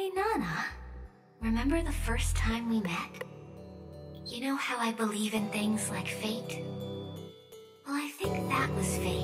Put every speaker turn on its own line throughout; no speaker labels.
Hey Nana, remember the first time we met? You know how I believe in things like fate? Well, I think that was fate.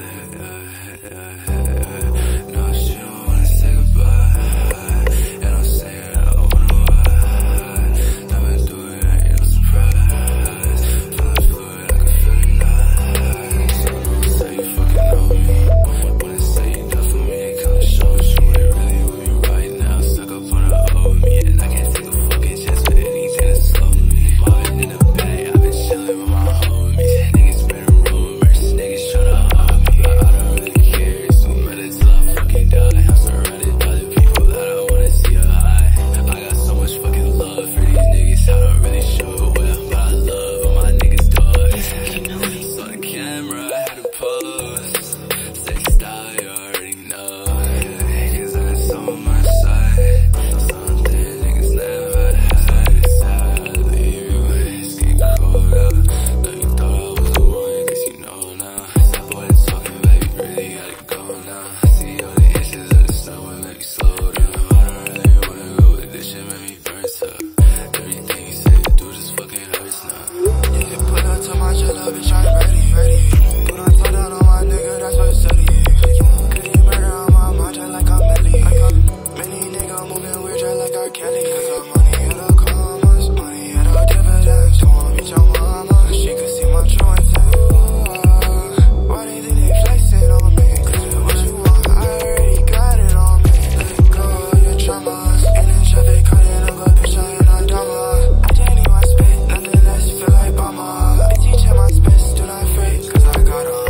No, she don't wanna say goodbye. And I'm saying I wanna ride. Never do it, ain't no surprise. Feeling fluid, I can feel it nice. So don't say you fucking know me. When I say you done for me, come show you ain't really with me right now. Stuck up on the old me, and I can't take a fucking chance for anything to slow me. Mobbing in the bay, I've been chilling with my homies. Niggas been rumors, niggas tryna hug me. I don't really care, it's no matter till I fucking die. I'm surrounded by the people that I wanna see a high. I got so much fucking love for these niggas, I don't really show it well, but I love all my niggas dogs. Saw the camera, I had to pose. Say style, you already know. Cause I got some on my side. Something niggas never had. It's sad I leave you, it's getting cold out. Know you thought I was the one, cause you know now. Stop all that talking, baby, really gotta go now. See all the inches of the snow and make me slow down. I don't really wanna go with this shit, make me burn up. Everything you say to do just fucking hurts now.
Yeah, put up to my chill up, bitch, I'm ready. Put on top down on my nigga, that's what it said. Couldn't murder on my mind, just like I'm Melly. Many niggas moving weird, just like R. Kelly. Cause I'm money at the commas, money at the dividends. Don't want bitch on mama, she could see my true intent. Why they think they flexing on me? Cause what you want, I already got it on me. Let go of your traumas. In the traffic, cutting up a bitch, I ain't a drama. I just need my spit, nothing less, feel like Bama. I teach him my spits, do not fake, cause I got 'em.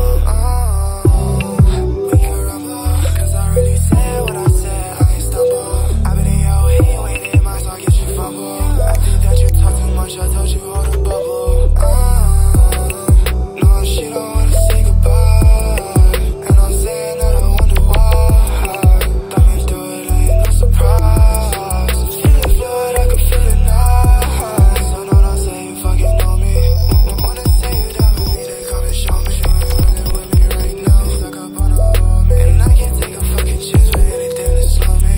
We can rumble, cause I really said what I said, I ain't stumble. I've been in your way, you ain't in mine, so I get you fumble. I think that you talk too much, I told you hold a bubble. No, she don't wanna say goodbye, and I'm saying that I wonder why. Thought me through it, ain't no surprise. Feeling fluid, I can feel it now. So no, don't say you fucking know me. Wanna say you down with me, they come and show me. Running with me right now, stuck up on the old me. And I can't take a fucking chance for anything to slow me.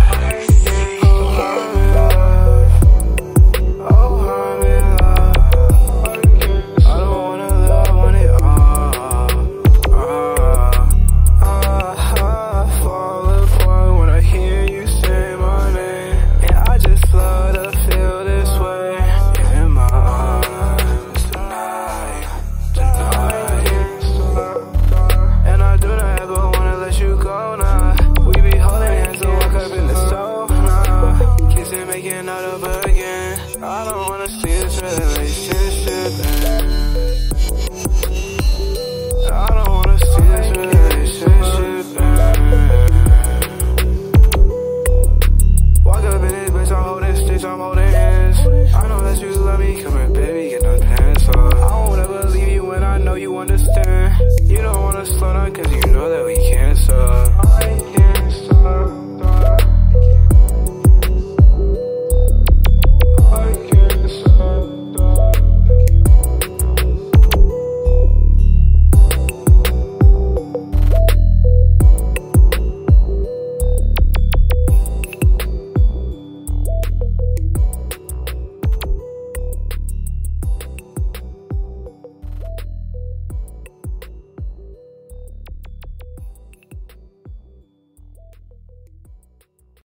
Making out of her again. I don't wanna see this relationship end. I don't wanna see this relationship